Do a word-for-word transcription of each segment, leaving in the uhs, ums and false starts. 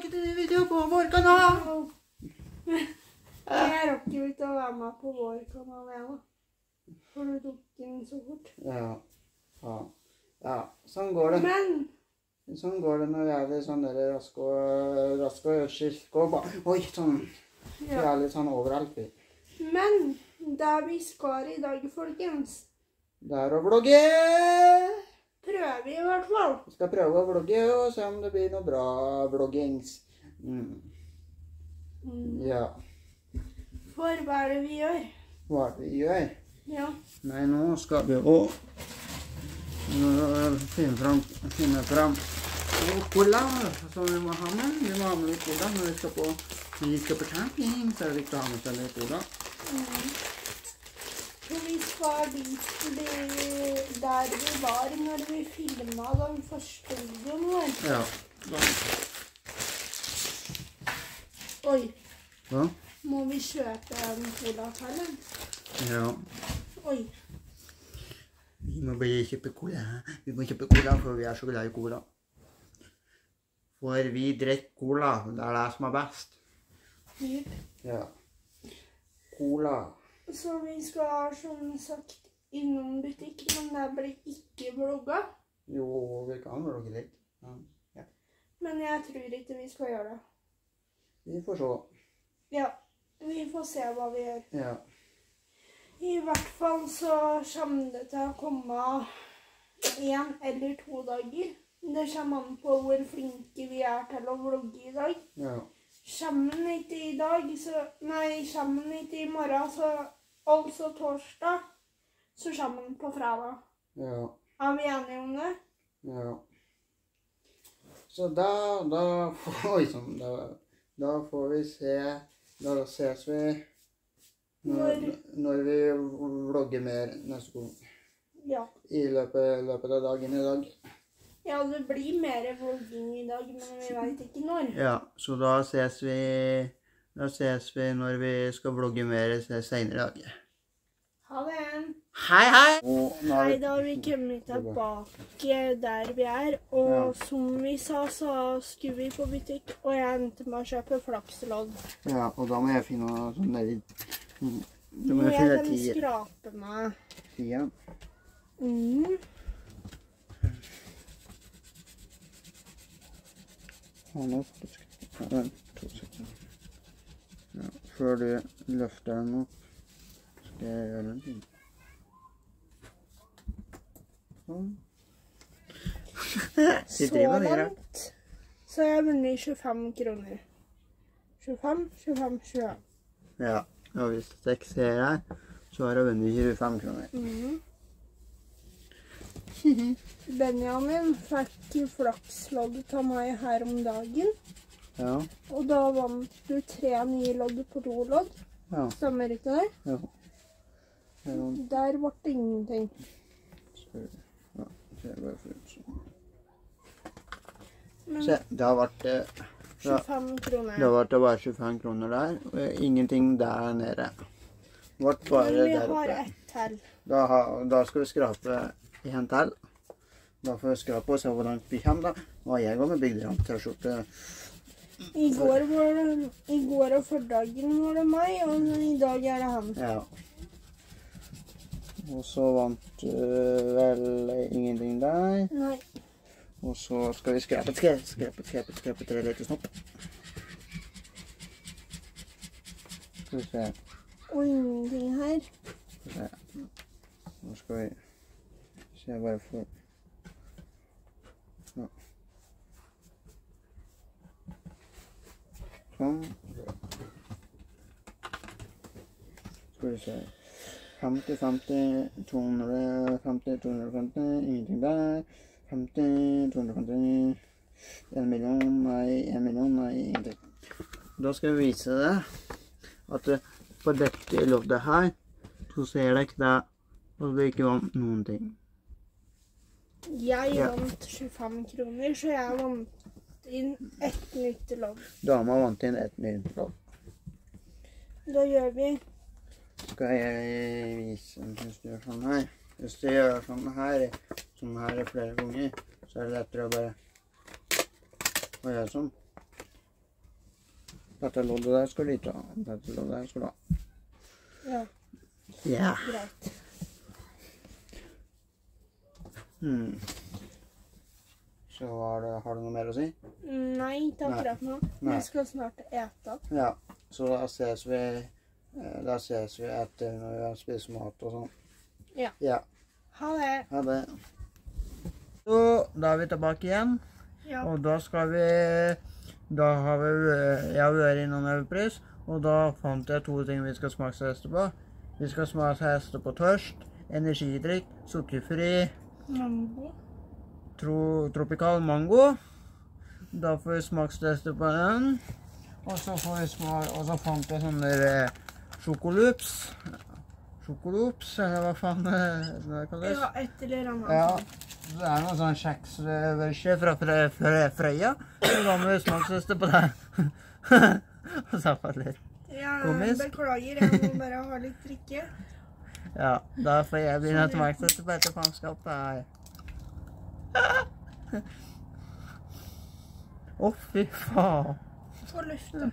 tilbake til video på vår kanal! Jeg rakk jo ikke å være med på vår kanal, jeg da. For du tok den så fort. Ja, ja, ja, sånn går det. Men... Sånn går det når vi er litt sånn der raske og, raske og skirke og bare, oi, sånn, vi er litt sånn overalt, vi. Men, der vi skal i dag, folkens. Det er å vlogge! Prøver vi i hvert fall. Vi skal prøve å vlogge og se om det blir noe bra vloggings. Mm. Mm. Ja. For hva er det vi gjør? Hva er det vi gjør? Ja. Nei, nå skal vi jo finne fram, finne fram cola som vi må ha med. Vi må ha med litt cola når vi skal på, når vi skal på camping, så er det viktig å ha med seg litt cola. Mm. Så vi skal dit der vi var når vi filmet den første videoen vår. Ja. Oi. Hva? Må vi kjøpe en cola-tellen? Ja. Oi. Vi må bare kjøpe cola. Vi må kjøpe cola, for vi er så glad i cola. For vi drikker cola, det er det som er best. Yep. Ja. Cola. Så vi skal, som sagt, innom butikk, men det blir ikke vlogget. Jo, vi kan vlogge litt. Ja. Ja. Men jeg tror ikke vi skal gjøre det. Vi får se. Ja, vi får se hva vi gjør. Ja. I hvert fall så kommer det til å komme en eller to dager. Det kommer an på hvor flinke vi er til å vlogge i dag. Ja. Kommer den ikke i dag, så... Nei, kommer den ikke i morgen, så... Altså torsdag, så kommer den på fredag. Ja. Er vi enige om det? Ja. Så da, da får vi sånn, da, da får vi se, da ses vi når, når vi vlogger mer neste gang. Ja. I løpet, løpet av dagen i dag. Ja, det blir mer vlogging i dag, men vi vet ikke når. Ja, så da ses vi, da ses vi når vi skal vlogge mer senere i dag. Ha det! Hei, hei! Hei, da har vi kommet tilbake der vi er, og ja. Som vi sa, så skulle vi på butikk, og jeg endte med å kjøpe flakslodd. Ja, og da må jeg finne noe sånn der... Du må jeg finne kan tier. skrape meg. Tier? Mm. Ha nå, vent, to sekunder. Ja, før du løfter den opp, skal jeg gjøre en ting. Sånn. Så langt, så har jeg vunnet tjuefem kroner. tjuefem, tjuefem, tjuefem. Ja, og hvis jeg ser her, så har jeg vunnet tjuefem kroner. Mm. Benjamin fikk flaksloddet av meg her om dagen. Ja. Og da vant du tre nye lodd på to lodd. Ja. Stemmer ikke det? Ja. Ja. Der ble det ingenting. Ja, det er bare for ut sånn. Men se, det har vært... tjuefem kroner. Det har vært bare tjuefem kroner der, og ingenting der nede. Vart bare Men vi der oppe. har ett til. Da, da skal vi skrape en til. Da får vi skrape og se hvor langt vi kommer da. Og jeg går med bygderam til å skjorte. I går, var det, I går og fordagen var det meg, og i dag er det han. Ja. Og så vant du vel ingenting der. Nei. Og så skal vi skrape, skrape, skrape, skrape, skrape tre lite snopp. Skal vi se. Og ingenting her. Skal vi se. Nå skal vi se bare for... Ja. Sånn. Skal vi se. femti, femti, to hundre femti, to hundre femti, ingenting der. femti, to hundre femti, en million, nei, en million, nei, ingenting. Da skal vi vise deg at på dette loddet her, så ser dere det at vi ikke vant noen ting. Jeg vant tjuefem kroner, så jeg vant inn ett nytt lodd. Dama vant inn ett nytt lodd. Da gjør vi. Skal jeg vise hvis du gjør sånn her. Hvis du gjør sånn her, sånn her flere ganger, så er det lettere å bare å gjøre sånn. Dette loddet der skal du ikke ha. Dette loddet der skal du ha. Ja. Ja. Greit. Hmm. Så har du, har du noe mer å si? Nei, ikke akkurat nå. Nei. Vi skal snart ete. Ja, så da ses vi, eh, da ses vi etter når vi har spist mat og sånn. Ja. Ja. Ha det. Ha det. Så da er vi tilbake igjen, Ja. og da skal vi, da har vi, jeg har vært innom Europris, og da fant jeg to ting vi skal smaksteste på. Vi skal smaksteste på tørst, energidrikk, sukkerfri, Mango. tro, tropikal mango. Da får vi smaksteste på den. Og så får vi smak, og så fant jeg sånne der sjokolups. Sjokolups, eller hva faen det kalles? Ja, et eller annet. Ja, så det er noen sånn kjeksvølse fra Frø, Frø, Frøya. Så da må vi smaksteste på det. Og så var det litt Ja, komisk. beklager, jeg må bare ha litt drikke. Ja, da får jeg begynne å smaksteste på dette faenskapet her. Å, fy faen. Få lufte.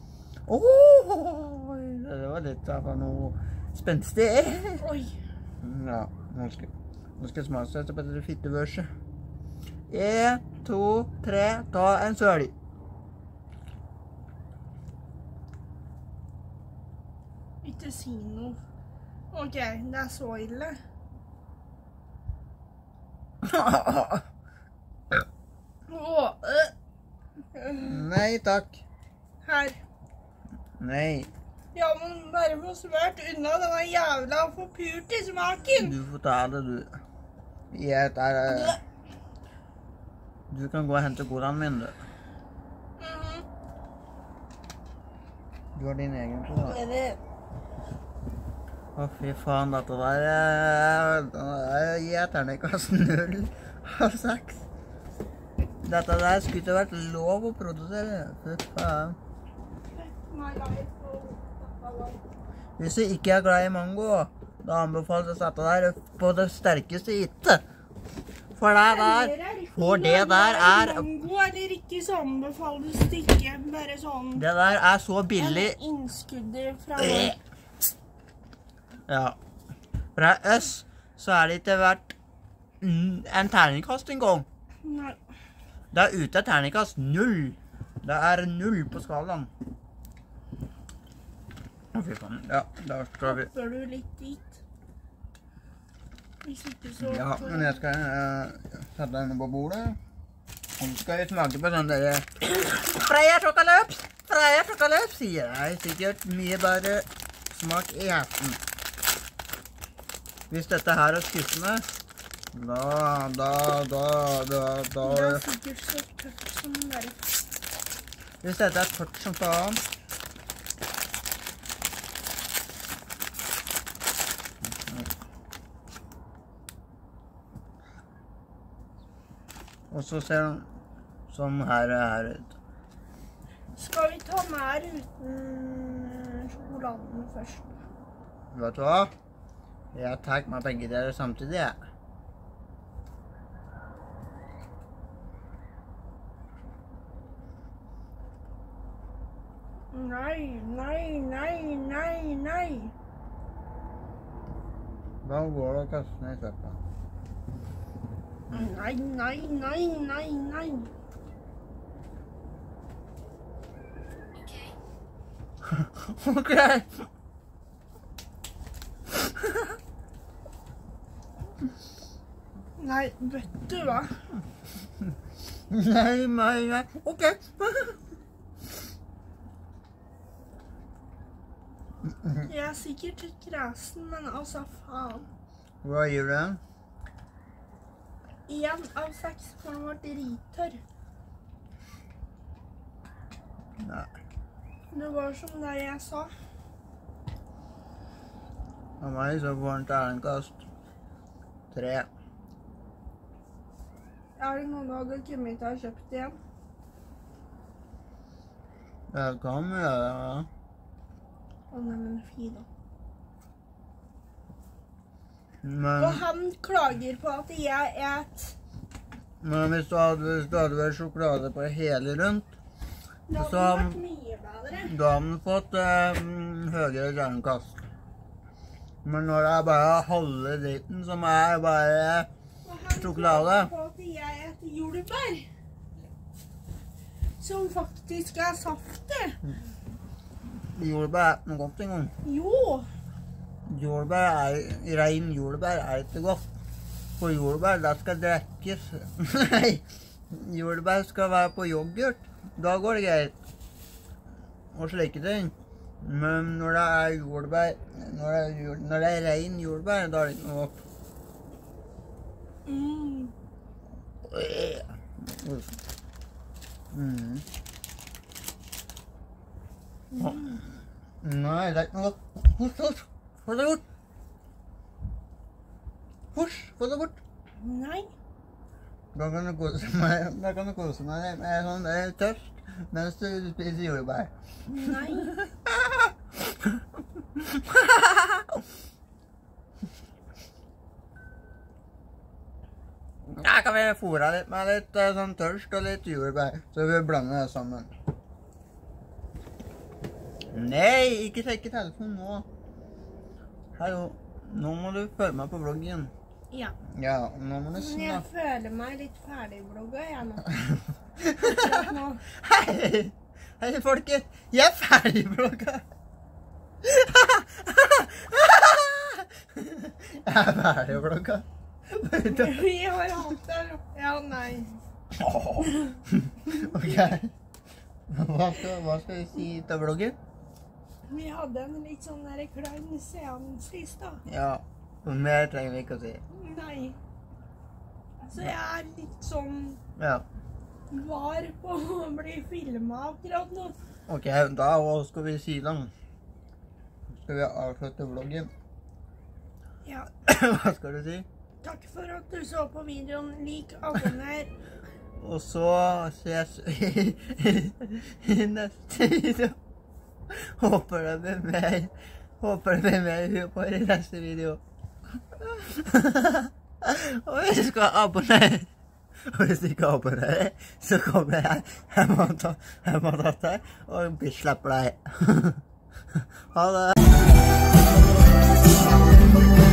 Åh, det var litt av noe spenstig. Oi. Ja, nå skal, nå skal jeg smaksteste på dette fittevørset. En, to, tre, ta en sølj. Ikke si noe. Ok, det er så ille. Åh, øh. Nei, takk. Her. Nei, Ja, men bare få smørt unna denne jævla forpurte smaken. du får ta det, du. Jeg er... Du kan gå og hente colaen min, du. Mhm. Du har din egen cola. Er det... Å, fy faen, dette der er... Jeg gir terningkast null av seks. Dette der skulle ikke vært lov å produsere. Fy faen. My life. Hvis du ikke er glad i mango, da anbefales å sette der på det sterkeste ikke. For det der, for det der er, Mango eller ikke, så anbefales det ikke. Bare sånn... det der er så billig. En innskudder fra... Ja. Fra oss, så er det ikke vært en terningkast en gang. Nei. Det er ute terningkast null. Det er null på skalaen. Å, fy faen. Ja, da skal vi... Hopper du litt dit? Hvis ikke så... Ja, men jeg skal uh, sette den på bordet. Og så skal vi smake på sånn der... Freia sjokoløps! Freia sjokoløps, sier jeg. Sikkert mye bare smak i hjerten. Hvis dette her er skuffende, da, da, da, da, da... Det er sikkert så tørt som det er. Hvis dette er tørt som faen, og så ser den sånn her og her ut. Skal vi ta mer uten sjokoladen først? Vet du hva? Jeg tar med begge dere samtidig, jeg. Nei, nei, nei, nei, nei. Da går det å kaste ned i søpla. Nei, nei, nei, nei, nei. Ok. Nei, vet du hva? Nei, nei, nei. Ok. Jeg er sikkert litt kresen, men altså faen. Hva gir du den? En av seks, for den var drittørr. Nei. Det var som det jeg sa. Av meg så får den terningkast tre. Er det noen du hadde kommet til å ha kjøpt igjen? Jeg kan gjøre det. Å, nei, men fy da. Men, Og han klager på at jeg et. men hvis du hadde, hvis du hadde vært sjokolade på hele rundt, Det hadde Så- vært mye. mye bedre. Da har man fått eh, høyere terningkast. Men når det er bare halve dritten som er bare sjokolade. Og han på at jeg etter jordbær. Som faktisk er saftig. Jordbær er ikke noe godt engang. Jo. Jordbær er, ren jordbær er ikke godt. For jordbær, det skal drekkes. Nei, jordbær skal være på yoghurt. Da går det greit. Og slike ting. Men når det er jordbær, når det er, jord, når det er ren jordbær, da er det ikke noe godt. Mm. Mm. Mm. Nei, det er ikke noe godt. Husj, husj, få det bort. Husj, få det bort. Nei. Da kan du kose meg, da kan du kose meg med sånn eh, tørst, mens du spiser jordbær. Nei. Da kan vi fôre litt med litt eh, sånn tørst og litt jordbær, så vi blander det sammen. Nei, ikke sjekke telefonen nå. Hallo, nå må du følge meg på vloggen. Ja. Ja, nå må du Men snakke. jeg føler meg litt ferdigblogget, jeg nå. nå. Hei, hei folket, jeg er ferdigblogget. Jeg er ferdigblogget. Vi har hatt det. Ja, nei. Ok, hva skal, hva skal vi si til vloggen? Vi hadde en litt sånn der klein seanse i stad. Ja, mer trenger vi ikke å si. Nei. Så jeg er litt sånn Ja, var på å bli filmet akkurat nå. ok, da hva skal vi si da? Skal vi avslutte vloggen? Ja, Hva skal du si? takk for at du så på videoen. Lik, abonner. Og så ses vi i neste video. Håper det blir mer, håper det blir mer humor i neste video. Og husk å abonnere. Og hvis du ikke abonnerer, så kommer jeg hjem og tar, hjem og tar deg, og vi slipper deg. Ha det!